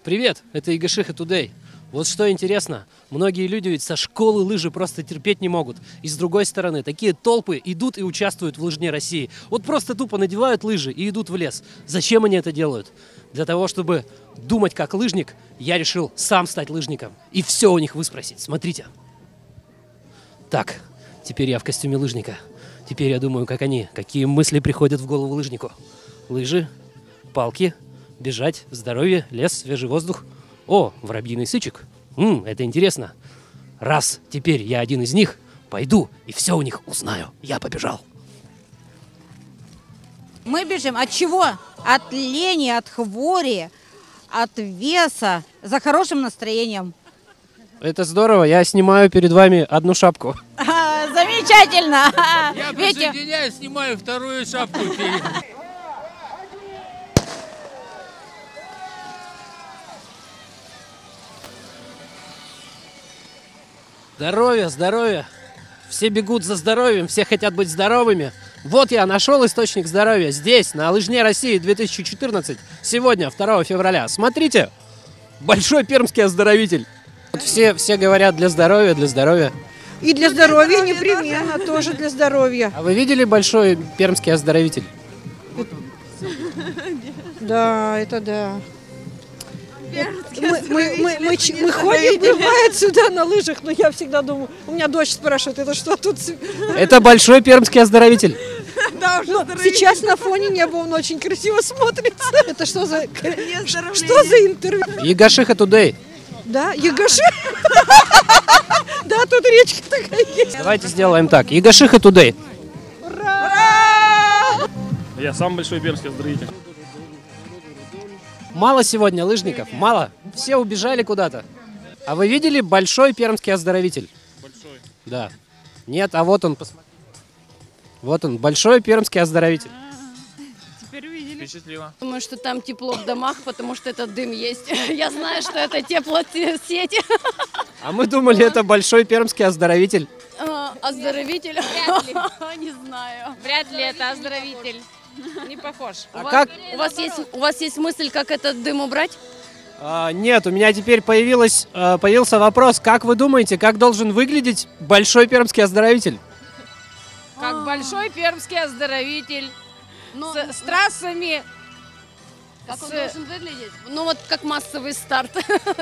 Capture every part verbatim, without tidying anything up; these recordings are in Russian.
Привет, это Игашиха Today. Вот что интересно, многие люди ведь со школы лыжи просто терпеть не могут. И с другой стороны, такие толпы идут и участвуют в лыжне России. Вот просто тупо надевают лыжи и идут в лес. Зачем они это делают? Для того, чтобы думать как лыжник, я решил сам стать лыжником. И все у них выспросить. Смотрите. Так, теперь я в костюме лыжника. Теперь я думаю, как они, какие мысли приходят в голову лыжнику. Лыжи, палки, бежать, здоровье, лес, свежий воздух. О, воробьиный сычек. М, это интересно. Раз теперь я один из них, пойду и все у них узнаю. Я побежал. Мы бежим от чего? От лени, от хвори, от веса, за хорошим настроением. Это здорово. Я снимаю перед вами одну шапку. А, замечательно! Я Видите? присоединяюсь, снимаю вторую шапку. Здоровье, здоровье. Все бегут за здоровьем, все хотят быть здоровыми. Вот я нашел источник здоровья здесь, на Лыжне России две тысячи четырнадцать. Сегодня, второго февраля. Смотрите, большой пермский оздоровитель. Вот все, все говорят для здоровья, для здоровья. И для здоровья непременно, тоже для здоровья. А вы видели большой пермский оздоровитель? Да, это да. Мы, мы, мы, мы, ч- мы ходим, бывает, сюда на лыжах, но я всегда думаю, у меня дочь спрашивает, это что тут? Это большой пермский оздоровитель. Да, но сейчас на фоне неба он очень красиво смотрится. Это что за, что за интервью? Игашиха Today. Да, Ягаши? Да, тут речка такая есть. Давайте сделаем так. Игашиха Today. Я сам большой пермский оздоровитель. Мало сегодня лыжников, мало. Все убежали куда-то. А вы видели большой пермский оздоровитель? Большой. Да. Нет, а вот он, посмотрите. Вот он, большой пермский оздоровитель. Теперь увидели. Впечатлило. Думаю, что там тепло в домах, потому что этот дым есть. Я знаю, что это теплосеть. А мы думали, это большой пермский оздоровитель. А, Оздоровитель? Вряд ли. Не знаю. Вряд ли это оздоровитель. Не похож. А У вас- как? У вас есть, у вас есть мысль, как этот дым убрать? А, нет, у меня теперь появилась, а, появился вопрос. Как вы думаете, как должен выглядеть большой пермский оздоровитель? Как большой пермский оздоровитель. Ну, С, с трассами. как он с- должен выглядеть? Ну вот как массовый старт.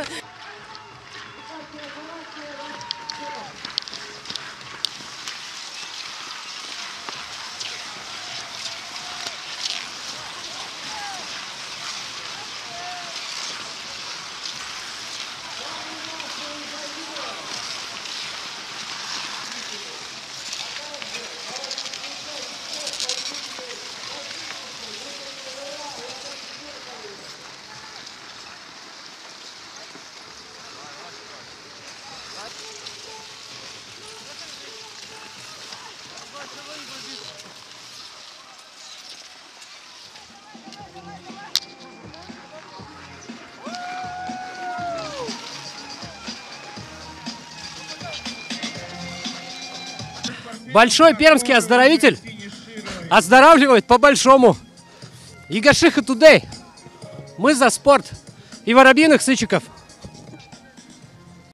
Большой пермский оздоровитель оздоравливает по-большому. Игашиха Today. Мы за спорт и воробьиных сычиков.